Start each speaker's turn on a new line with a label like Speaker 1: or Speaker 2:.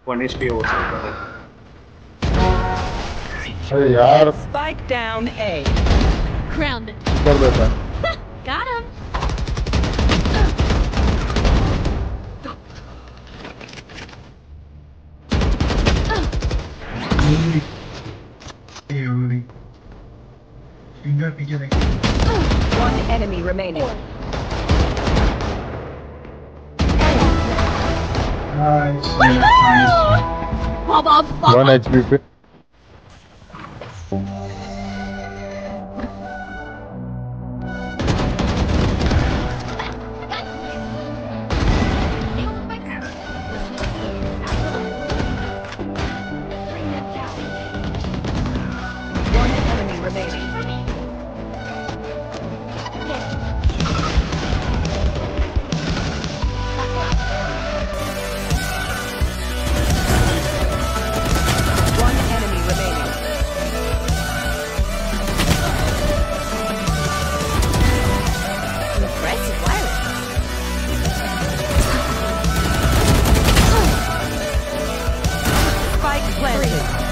Speaker 1: 1 HP हो सकता है।
Speaker 2: अरे यार
Speaker 3: Spike down A.
Speaker 4: Grounded.
Speaker 2: कर देता है।
Speaker 4: Got him.
Speaker 3: One enemy remaining.
Speaker 4: Bob, bob, bob.
Speaker 2: 1 HP पे
Speaker 3: One enemy remaining. One enemy remaining.
Speaker 4: Impressive wireless.
Speaker 3: Spike planted.